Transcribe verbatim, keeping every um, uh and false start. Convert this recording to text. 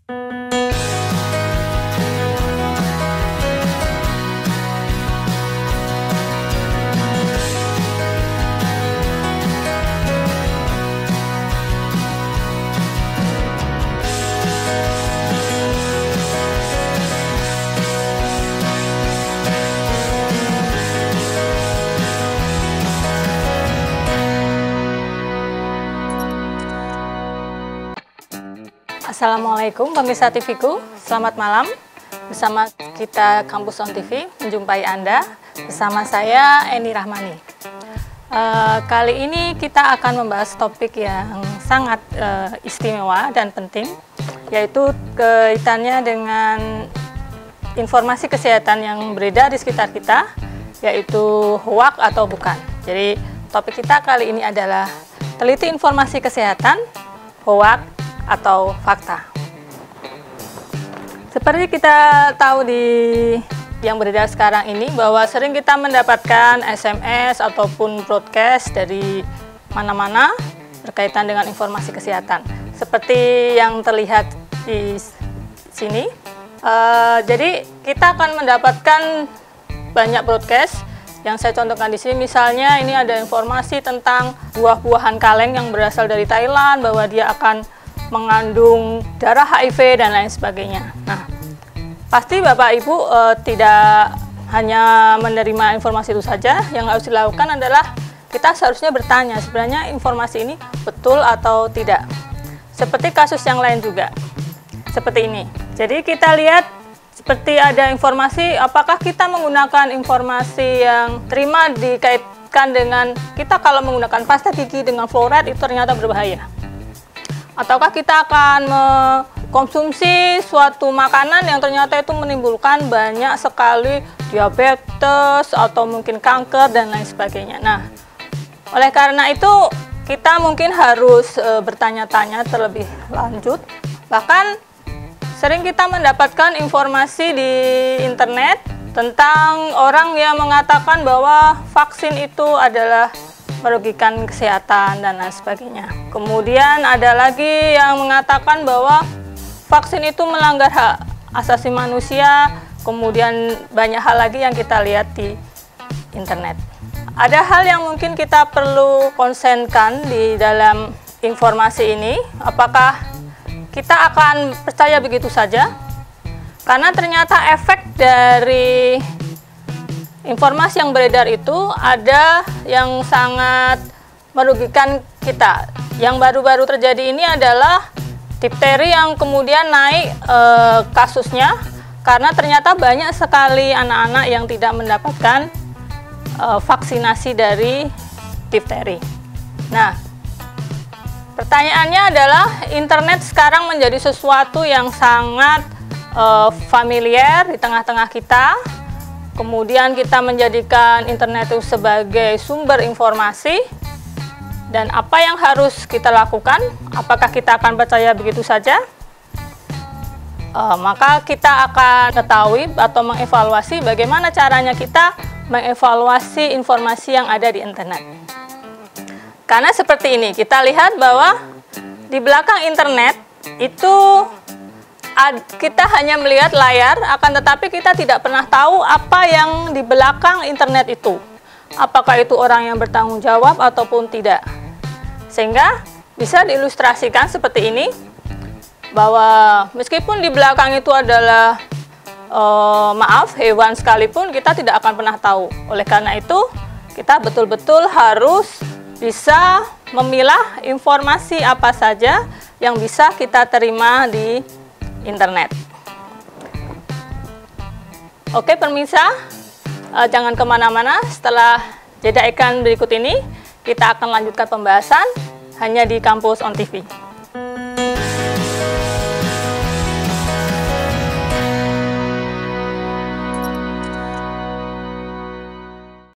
Assalamualaikum pemirsa T V-ku, selamat malam. Bersama kita Kampus On T V menjumpai Anda, bersama saya Eni Rahmani. Uh, kali ini kita akan membahas topik yang sangat uh, istimewa dan penting, yaitu kaitannya dengan informasi kesehatan yang beredar di sekitar kita, yaitu hoax atau bukan. Jadi topik kita kali ini adalah teliti informasi kesehatan, hoax atau fakta. Seperti kita tahu di yang beredar sekarang ini bahwa sering kita mendapatkan S M S ataupun broadcast dari mana-mana berkaitan dengan informasi kesehatan. Seperti yang terlihat di sini. Uh, jadi kita akan mendapatkan banyak broadcast yang saya contohkan di sini. Misalnya ini ada informasi tentang buah-buahan kaleng yang berasal dari Thailand, bahwa dia akan mengandung darah H I V dan lain sebagainya. Nah, pasti Bapak Ibu e, tidak hanya menerima informasi itu saja. Yang harus dilakukan adalah kita seharusnya bertanya, sebenarnya informasi ini betul atau tidak. Seperti kasus yang lain juga, seperti ini. Jadi kita lihat seperti ada informasi, apakah kita menggunakan informasi yang terima dikaitkan dengan kita kalau menggunakan pasta gigi dengan fluoride itu ternyata berbahaya. Ataukah kita akan mengkonsumsi suatu makanan yang ternyata itu menimbulkan banyak sekali diabetes atau mungkin kanker dan lain sebagainya. Nah, oleh karena itu kita mungkin harus e, bertanya-tanya terlebih lanjut. Bahkan sering kita mendapatkan informasi di internet tentang orang yang mengatakan bahwa vaksin itu adalah merugikan kesehatan dan lain sebagainya. Kemudian ada lagi yang mengatakan bahwa vaksin itu melanggar hak asasi manusia. Kemudian banyak hal lagi yang kita lihat di internet. Ada hal yang mungkin kita perlu konsenkan di dalam informasi ini. Apakah kita akan percaya begitu saja? Karena ternyata efek dari informasi yang beredar itu ada yang sangat merugikan kita. Yang baru-baru terjadi ini adalah difteri yang kemudian naik e, kasusnya karena ternyata banyak sekali anak-anak yang tidak mendapatkan e, vaksinasi dari difteri. Nah, pertanyaannya adalah internet sekarang menjadi sesuatu yang sangat e, familiar di tengah-tengah kita. Kemudian kita menjadikan internet itu sebagai sumber informasi. Dan apa yang harus kita lakukan? Apakah kita akan percaya begitu saja? E, maka kita akan ketahui atau mengevaluasi bagaimana caranya kita mengevaluasi informasi yang ada di internet. Karena seperti ini, kita lihat bahwa di belakang internet itu kita hanya melihat layar, akan tetapi kita tidak pernah tahu apa yang di belakang internet itu. Apakah itu orang yang bertanggung jawab ataupun tidak. Sehingga bisa diilustrasikan seperti ini, bahwa meskipun di belakang itu adalah eh, maaf, hewan sekalipun, kita tidak akan pernah tahu. Oleh karena itu, kita betul-betul harus bisa memilah informasi apa saja yang bisa kita terima di internet. Oke pemirsa, eh, jangan kemana-mana. Setelah jeda iklan berikut ini, kita akan lanjutkan pembahasan hanya di Kampus On T V.